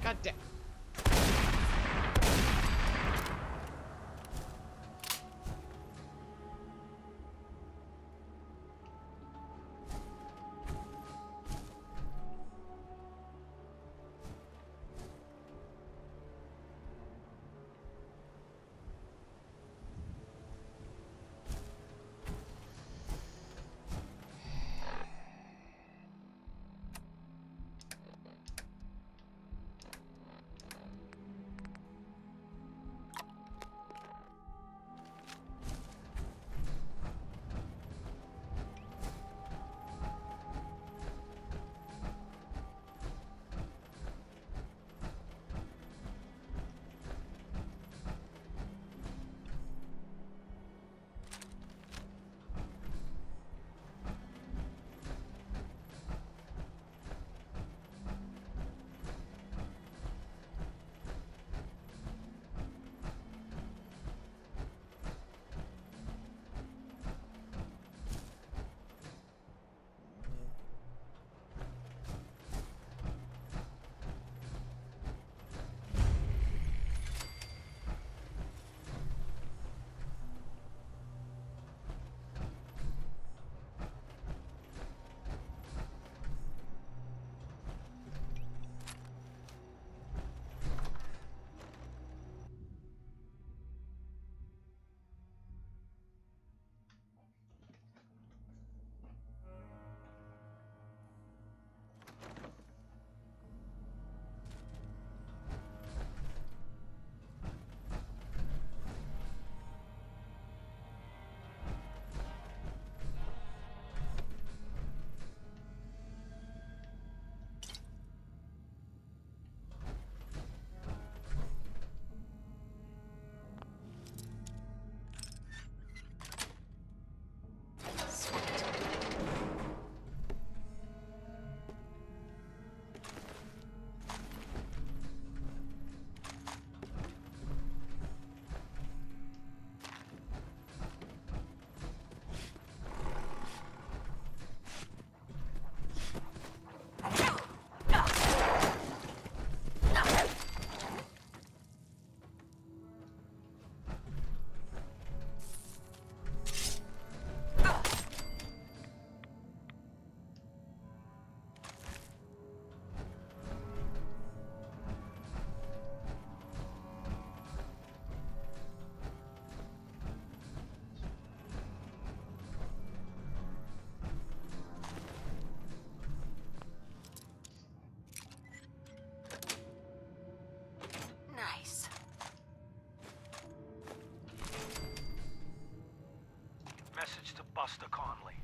God damn. Buster Conley.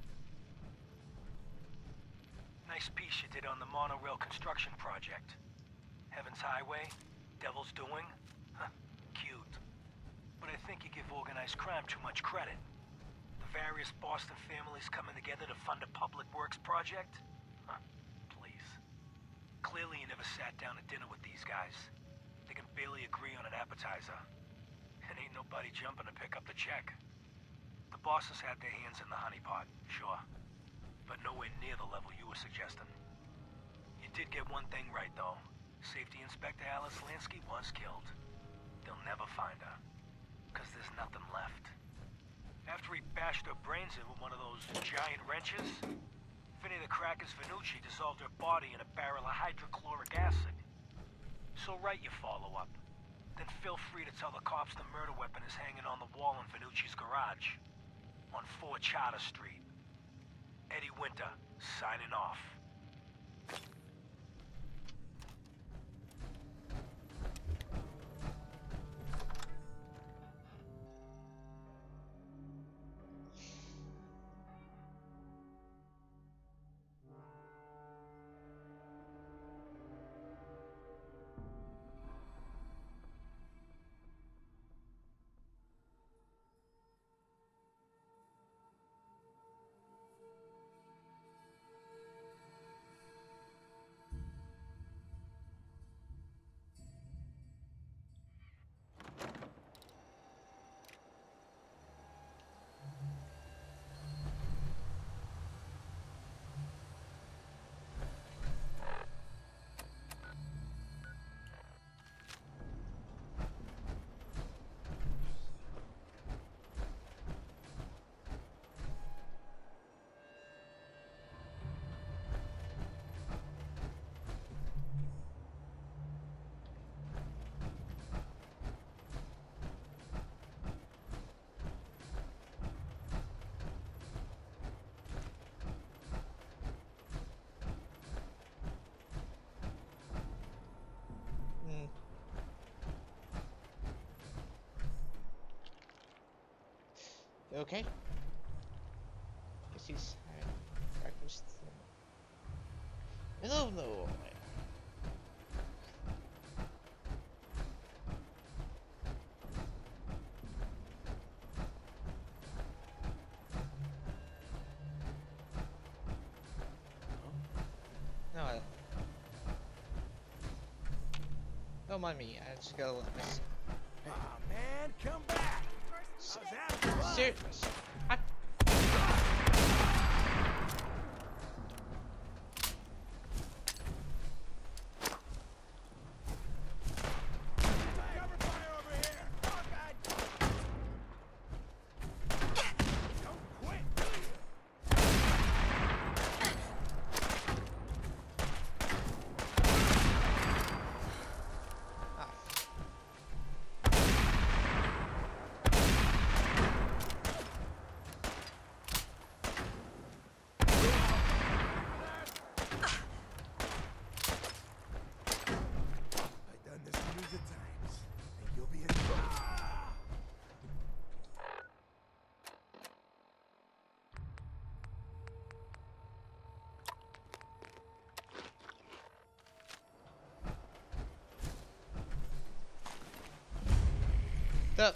Nice piece you did on the monorail construction project. Heaven's Highway, Devil's Doing. Huh, cute. But I think you give organized crime too much credit. The various Boston families coming together to fund a public works project? Huh, please. Clearly you never sat down at dinner with these guys. They can barely agree on an appetizer. And ain't nobody jumping to pick up the check. The bosses had their hands in the honeypot, sure. But nowhere near the level you were suggesting. You did get one thing right, though. Safety Inspector Alice Lansky was killed. They'll never find her. Because there's nothing left. After he bashed her brains in with one of those giant wrenches, Vinny the Cracker's Venucci dissolved her body in a barrel of hydrochloric acid. So write your follow-up. Then feel free to tell the cops the murder weapon is hanging on the wall in Venucci's garage. On 4 Charter Street. Eddie Winter, signing off. Okay. Guess he's breakfast. No, no. No, don't mind me. I just gotta let this. Aw, man, come back! Serious? The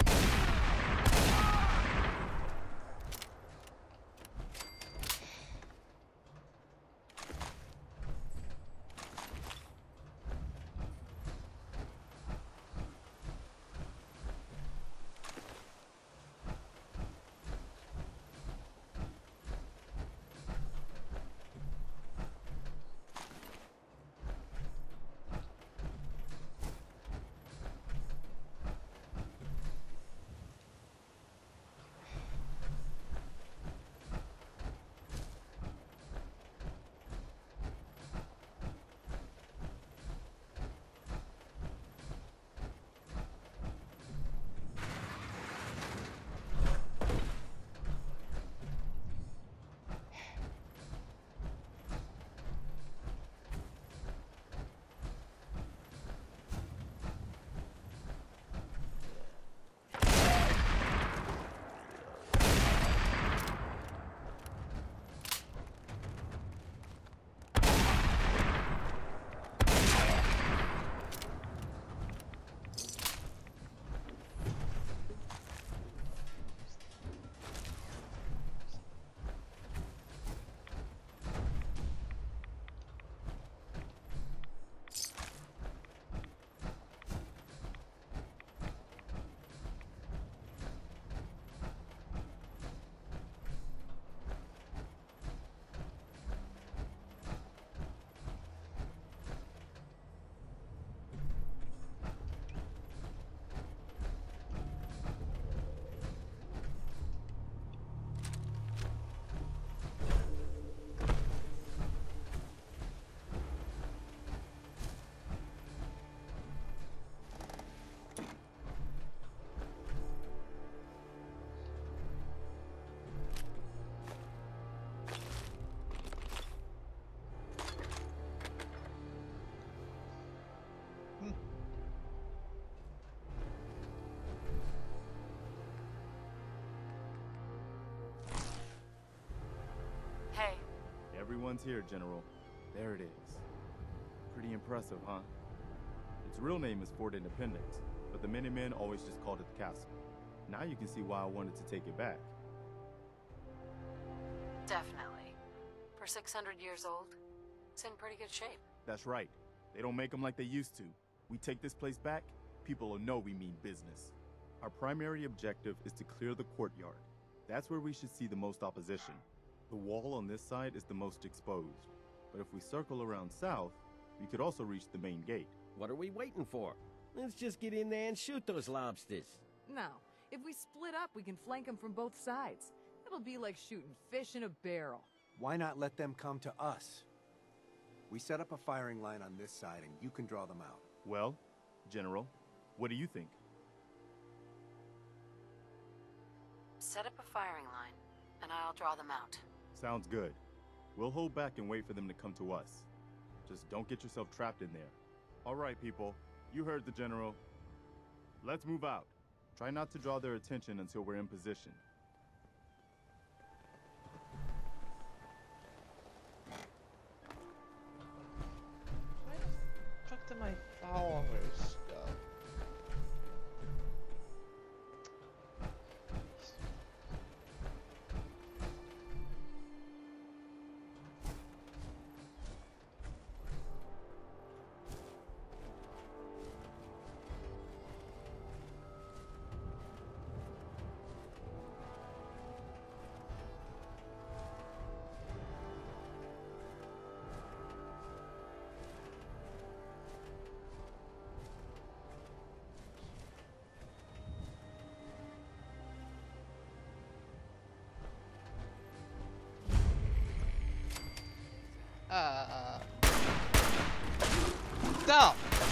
Hey. Everyone's here, General. There it is. Pretty impressive, huh? Its real name is Fort Independence, but the Minutemen always just called it the castle. Now you can see why I wanted to take it back. Definitely. For 600 years old, it's in pretty good shape. That's right. They don't make them like they used to. We take this place back, people will know we mean business. Our primary objective is to clear the courtyard. That's where we should see the most opposition. The wall on this side is the most exposed. But if we circle around south, we could also reach the main gate. What are we waiting for? Let's just get in there and shoot those lobsters. No. If we split up, we can flank them from both sides. It'll be like shooting fish in a barrel. Why not let them come to us? We set up a firing line on this side and you can draw them out. Well, General, what do you think? Set up a firing line, and I'll draw them out. Sounds good. We'll hold back and wait for them to come to us. Just don't get yourself trapped in there. All right, people. You heard the General. Let's move out. Try not to draw their attention until we're in position. did my followers go? No!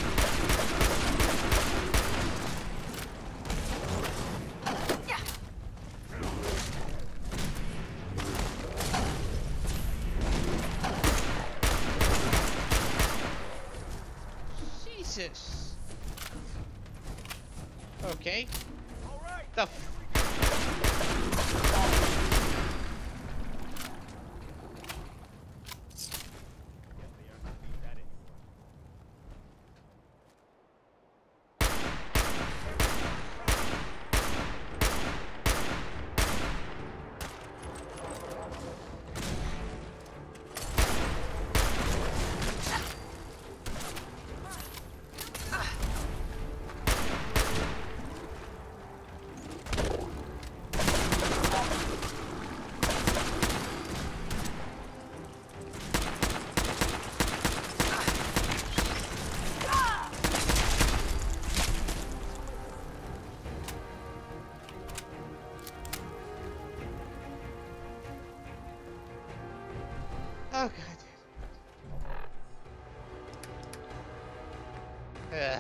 Jesus. Okay. The f- Oh god. Ugh.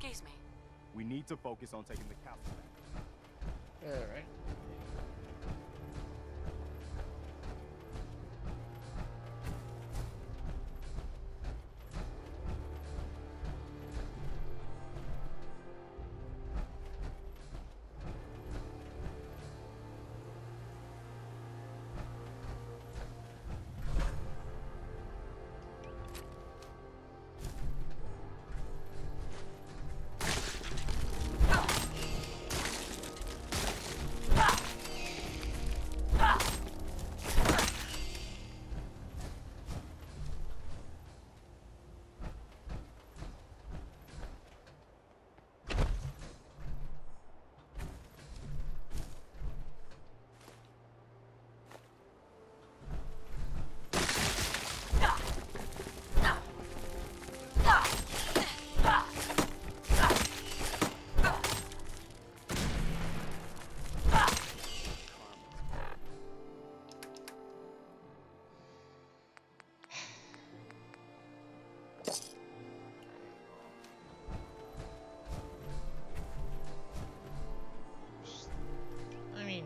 Excuse me. We need to focus on taking the castle back. Alright. I mean,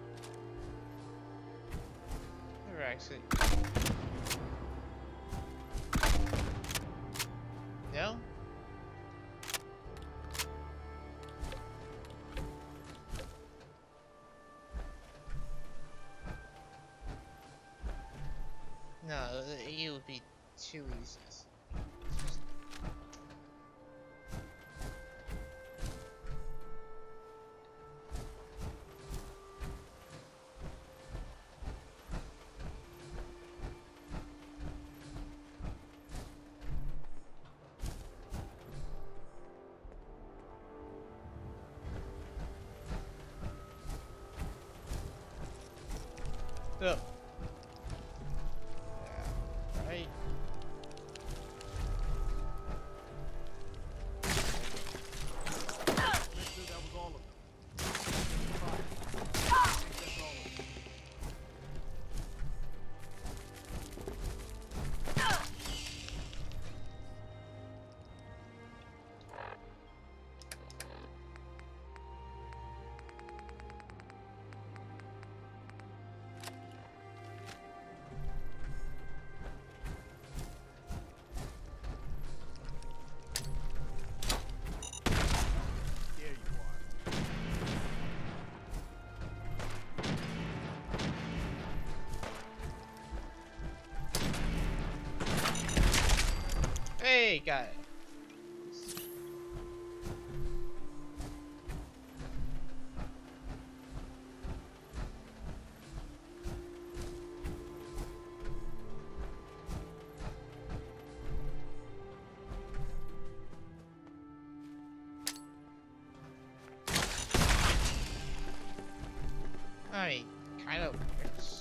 never actually. No? No, it would be too easy. Oh. Yeah, right. That was all of them. Fine. That's all of them. There you are. Hey, got it. I mean, kind of works.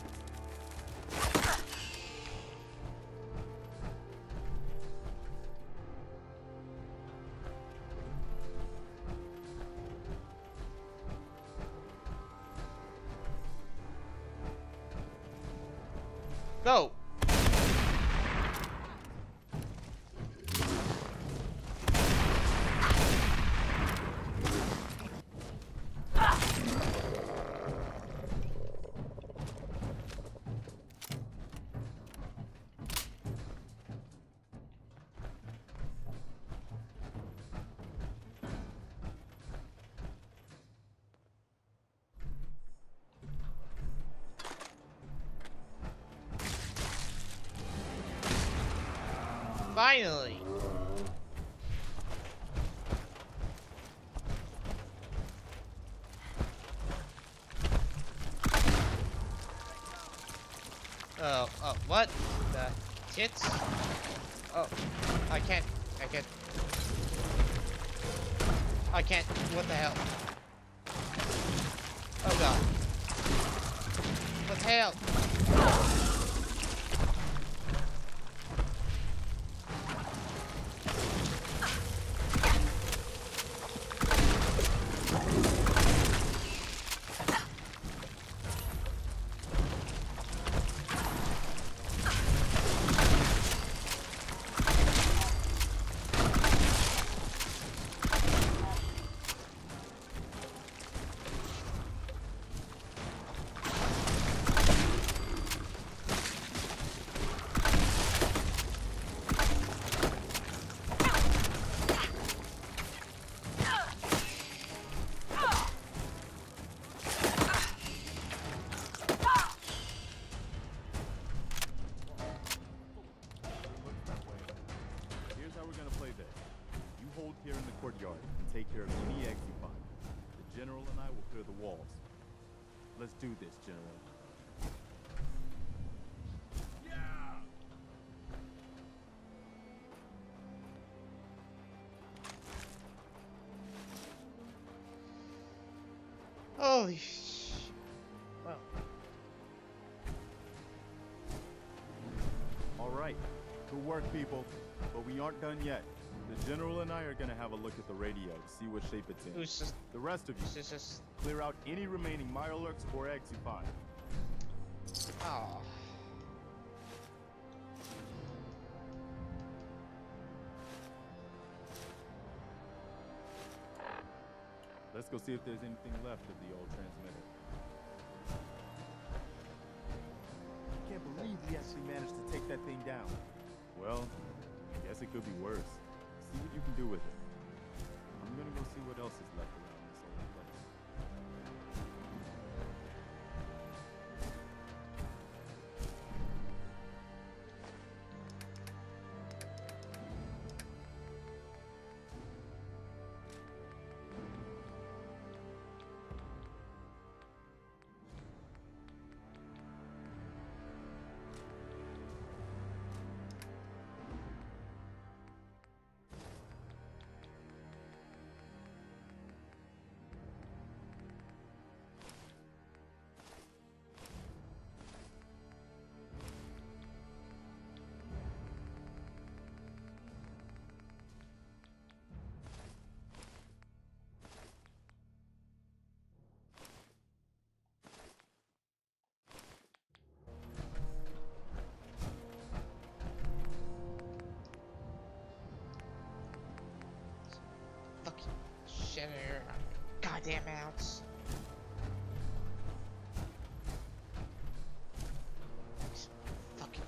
Go! Finally! Oh, what? The tits? Oh, I can't, what the hell? Oh god. What the hell? here in the courtyard and take care of any eggs you find. The General and I will clear the walls. Let's do this, General. Holy sh... Well, All right, good work, people. But we aren't done yet. The General and I are gonna have a look at the radio, see what shape it's in. who's just... The rest of you, This is just... clear out any remaining Mirelurks or eggs you find. Oh. Let's go see if there's anything left of the old transmitter. I can't believe we actually managed to take that thing down. Well, I guess it could be worse. See what you can do with it. I'm gonna go see what else is left around this old place. Fucking shit here. Goddamn mounts. Fucking...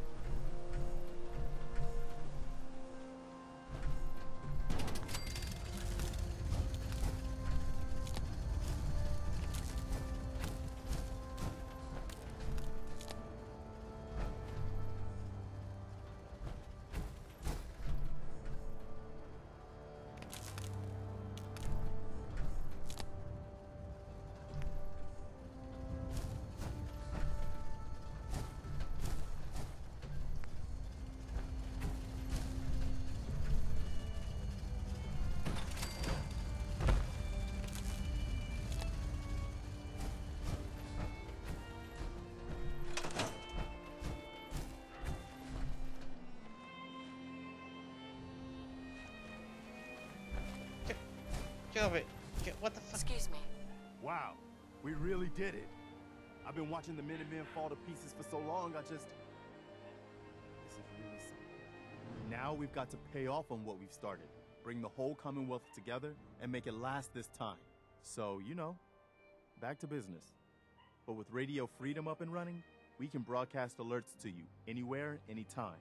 Get over it. What the fuck? Excuse me. Wow, we really did it. I've been watching the Minutemen fall to pieces for so long, this is really something. Now we've got to pay off on what we've started. Bring the whole Commonwealth together and make it last this time. So, you know, back to business. But with Radio Freedom up and running, we can broadcast alerts to you anywhere, anytime.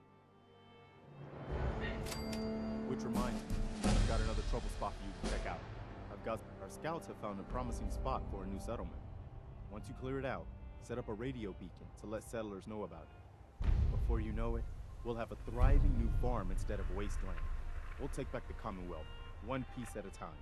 Which reminds me, I've got another trouble spot for you to check out. Our scouts have found a promising spot for a new settlement. Once you clear it out, set up a radio beacon to let settlers know about it. Before you know it, we'll have a thriving new farm instead of wasteland. We'll take back the Commonwealth, one piece at a time.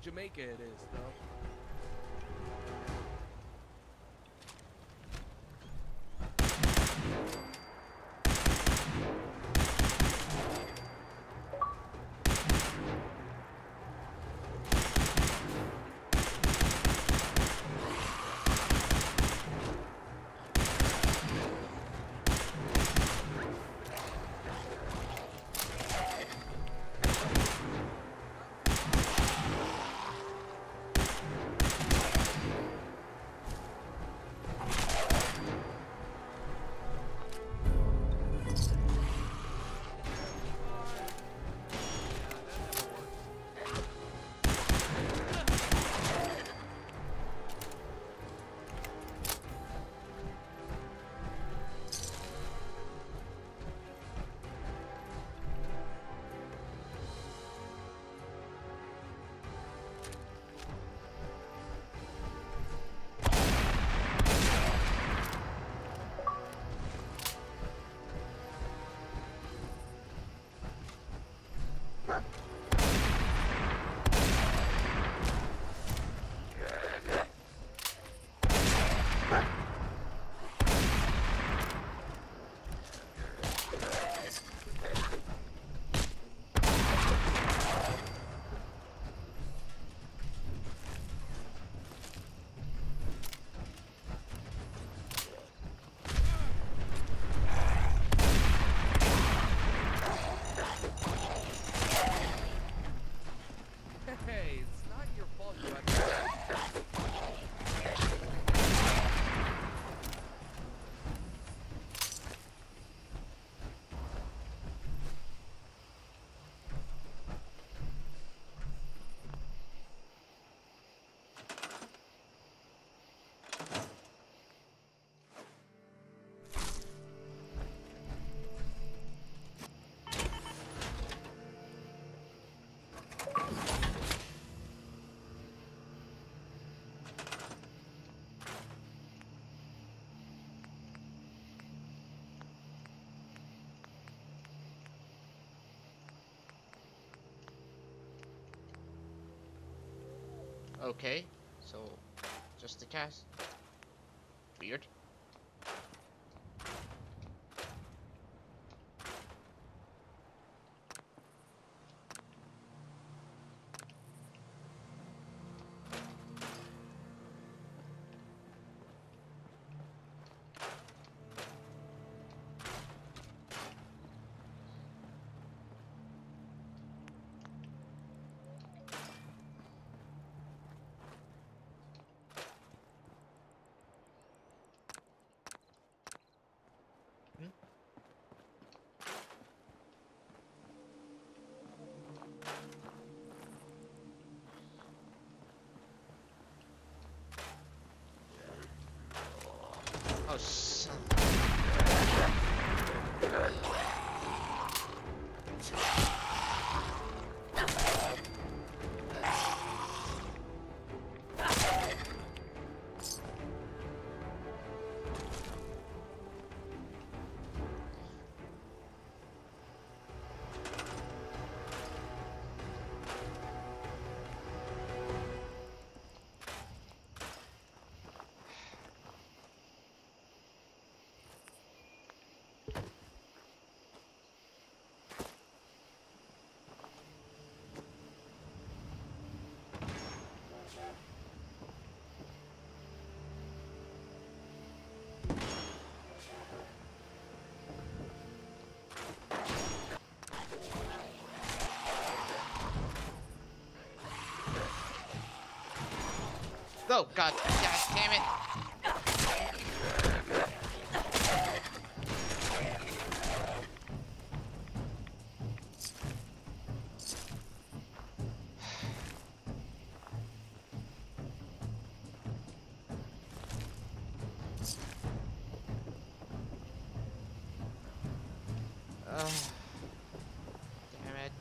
Jamaica it is, though. Okay, so just the cast. Weird. Oh, son. Go, God damn it. Damn it.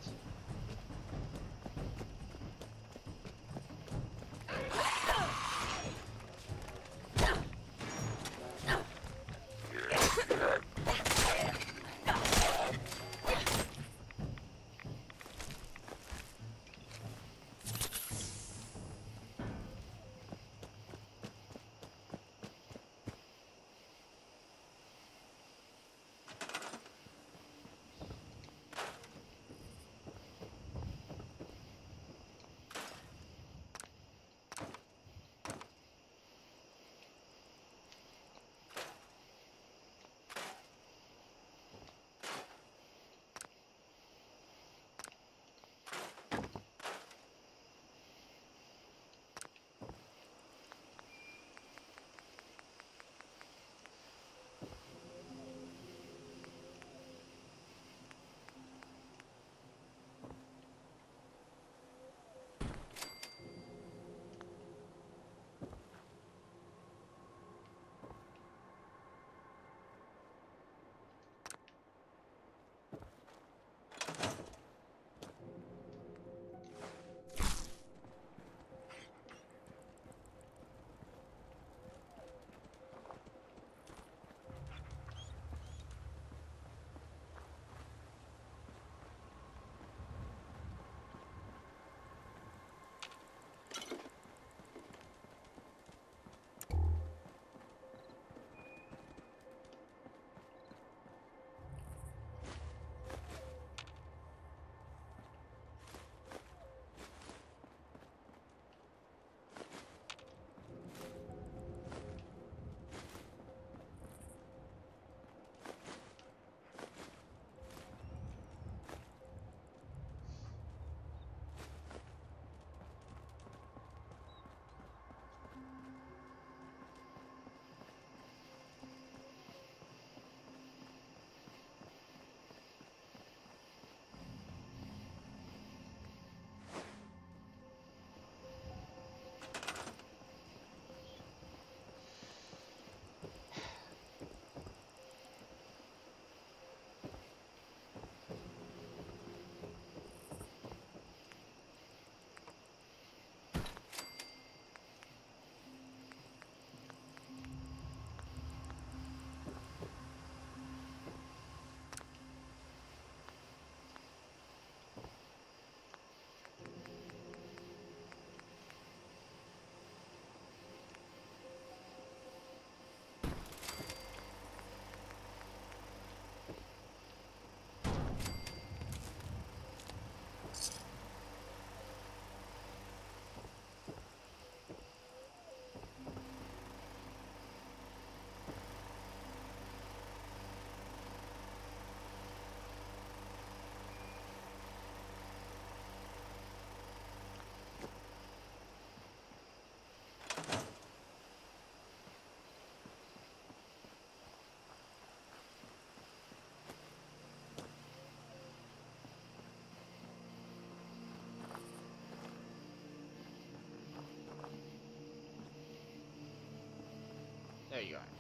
There you are.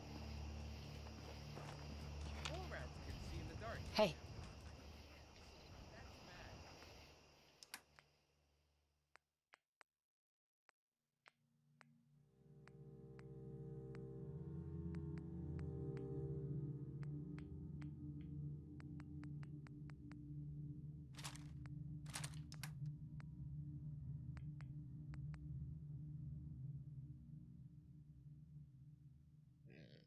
Hey. Hmm.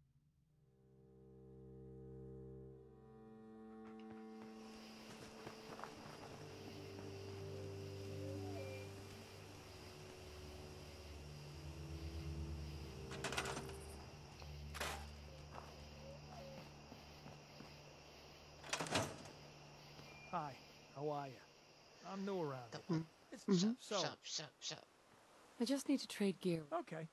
Hi, how are you? I'm new around The- here. So, Shut. I just need to trade gear. okay.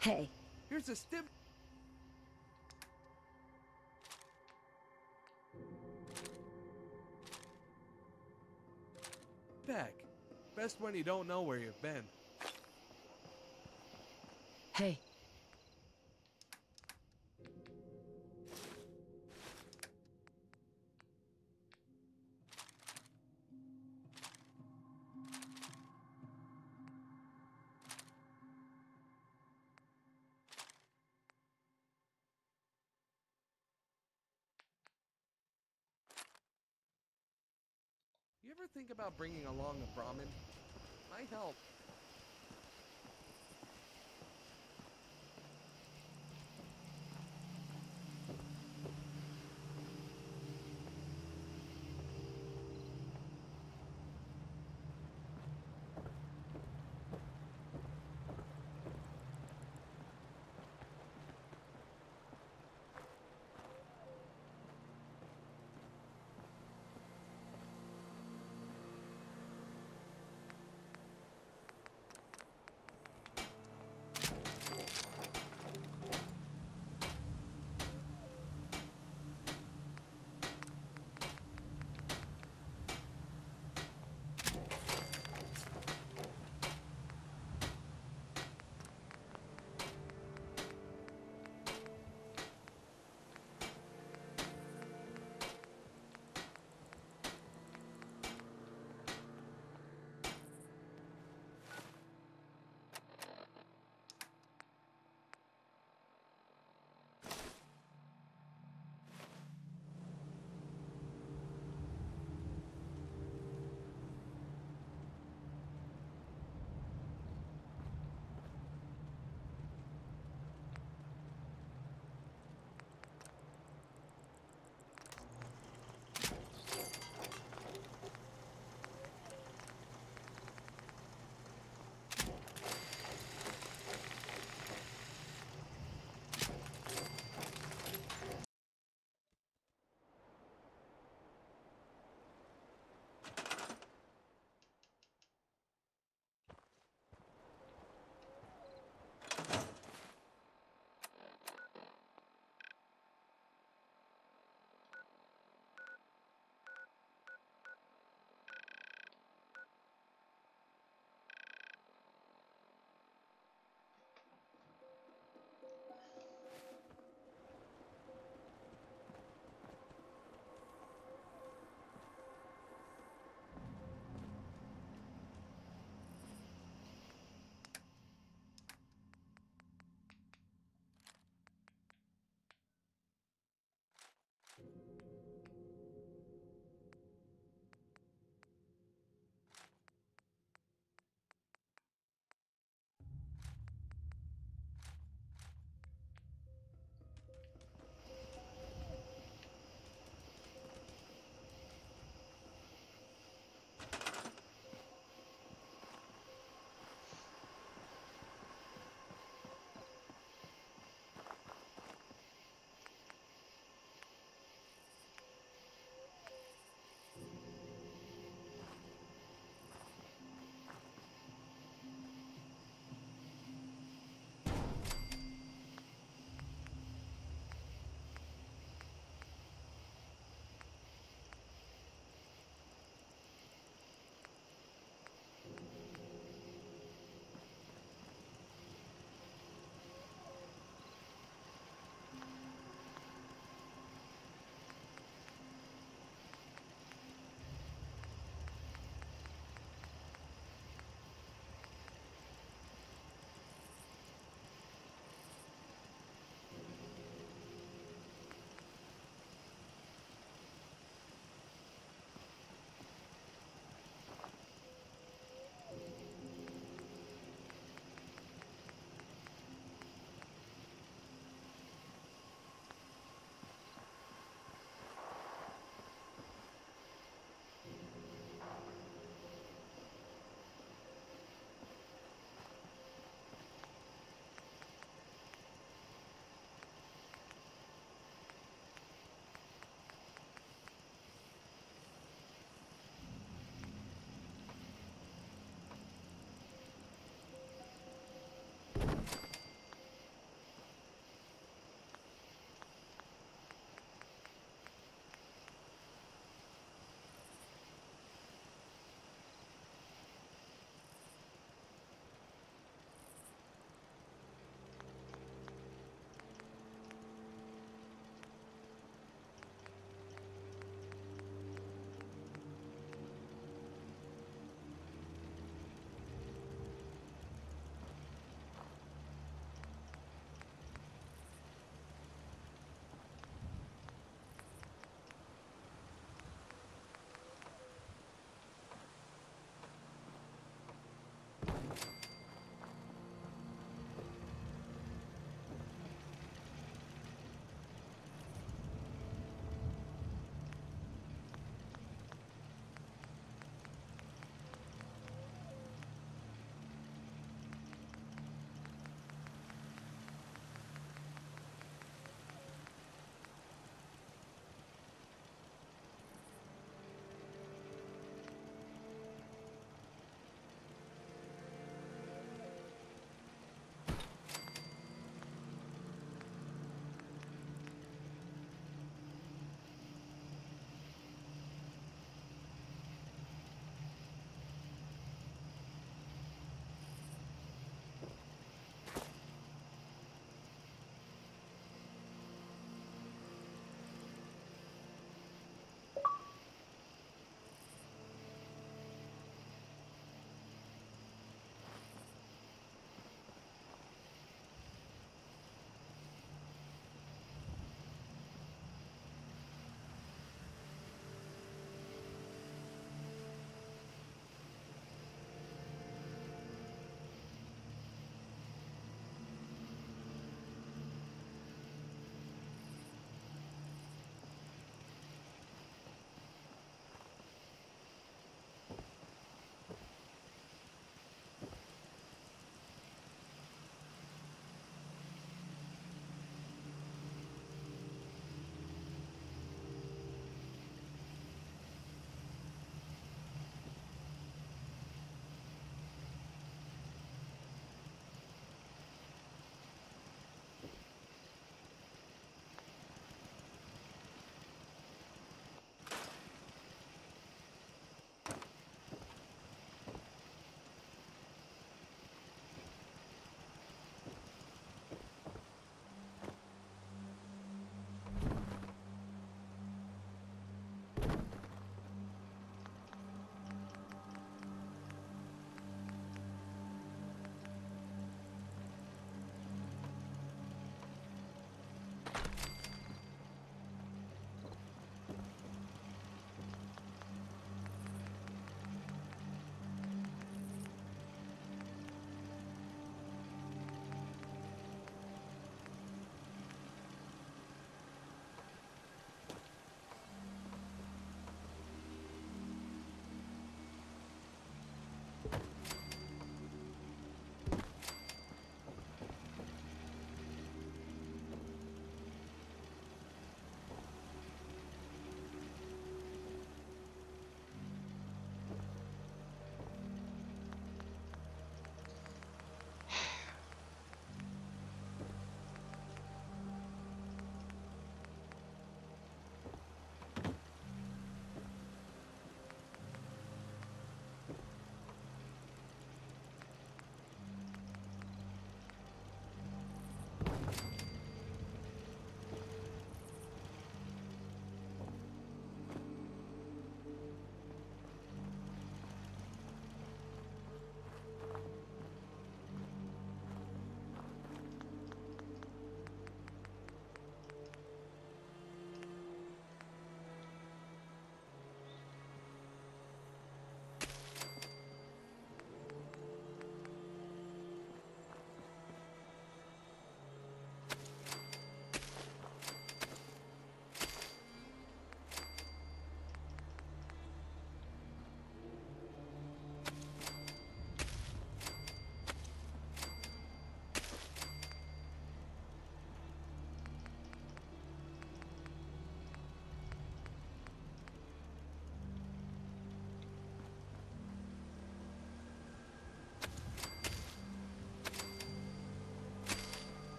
Hey. Here's a stim... back. Best when you don't know where you've been. Hey. You ever think about bringing along a Brahmin? Might help.